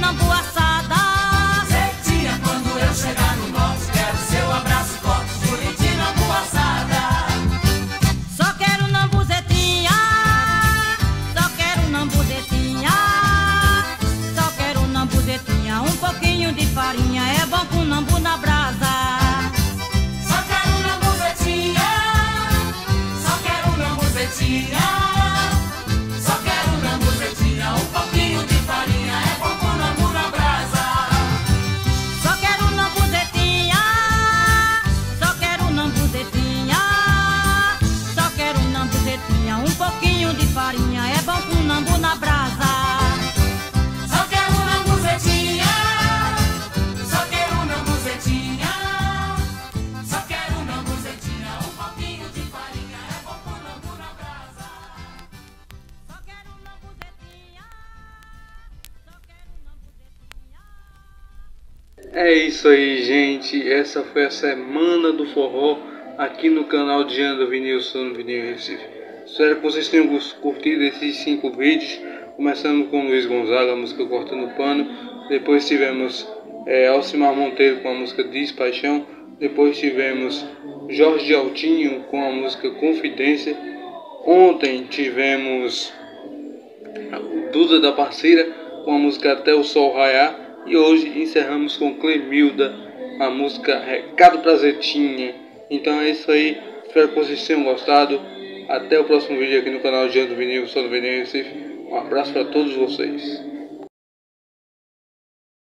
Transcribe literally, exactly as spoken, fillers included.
nambu assada. Zetinha, quando eu chegar no norte, quero seu abraço forte, Buriti nambu assada. Só quero nambu Zetinha, só quero nambu Zetinha, só quero nambu Zetinha. Um pouquinho de farinha é bom com nambu na brasa. Só quero nambu Zetinha, só quero nambu Zetinha, só quero nambu Zetinha. Um pouquinho de farinha é bom com nambu na brasa. Só quero nambu Zetinha, só quero nambu Zetinha, só quero nambu Zetinha. Um pouquinho de farinha é bom com nambu na brasa. Só quero nambu Zetinha, só quero nambu Zetinha, só quero nambu Zetinha. Um pouquinho de farinha é bom com nambu na brasa. Só quero nambu Zetinha, só quero nambu Zetinha. É isso aí, gente. Essa foi a semana do forró aqui no canal de Anda Vinilson no Vinil Recife. Espero que vocês tenham curtido esses cinco vídeos. Começando com Luiz Gonzaga, a música Cortando Pano. Depois tivemos é, Alcimar Monteiro com a música Diz Paixão. Depois tivemos Jorge Altinho com a música Confidência. Ontem tivemos Duda da Parceira com a música Até o Sol Raiar. E hoje encerramos com Clemilda, a música Recado pra Zetinha. Então é isso aí, espero que vocês tenham gostado. Até o próximo vídeo aqui no canal de Ando Vinil, só no Vinil Recife. Um abraço para todos vocês.